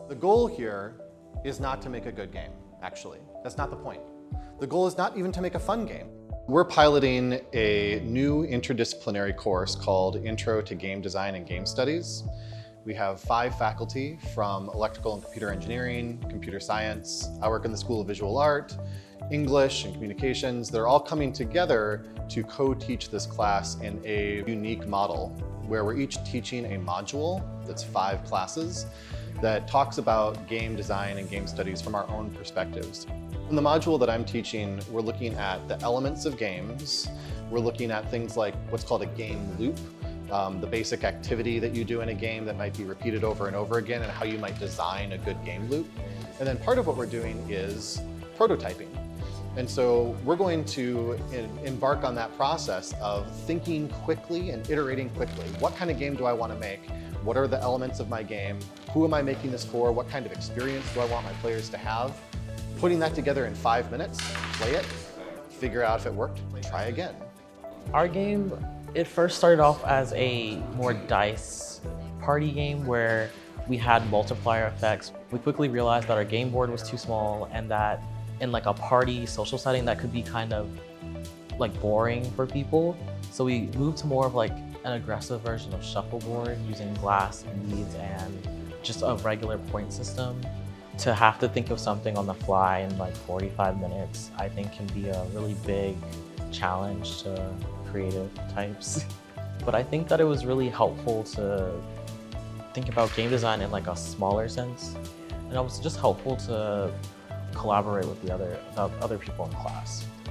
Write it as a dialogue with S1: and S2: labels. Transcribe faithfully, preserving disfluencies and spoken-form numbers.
S1: The goal here is not to make a good game, actually. That's not the point. The goal is not even to make a fun game. We're piloting a new interdisciplinary course called Intro to Game Design and Game Studies. We have five faculty from electrical and computer engineering, computer science. I work in the School of Visual Art, English and communications. They're all coming together to co-teach this class in a unique model where we're each teaching a module that's five classes that talks about game design and game studies from our own perspectives. In the module that I'm teaching, we're looking at the elements of games. We're looking at things like what's called a game loop, um, the basic activity that you do in a game that might be repeated over and over again, and how you might design a good game loop. And then part of what we're doing is prototyping. And so we're going to embark on that process of thinking quickly and iterating quickly. What kind of game do I want to make? What are the elements of my game? Who am I making this for? What kind of experience do I want my players to have? Putting that together in five minutes, play it, figure out if it worked, try again.
S2: Our game, it first started off as a more dice party game where we had multiplier effects. We quickly realized that our game board was too small and that in like a party social setting that could be kind of like boring for people. So we moved to more of like an aggressive version of shuffleboard using glass beads and just a regular point system. To have to think of something on the fly in like forty-five minutes, I think can be a really big challenge to creative types. But I think that it was really helpful to think about game design in like a smaller sense. And it was just helpful to collaborate with the other, the other people in class.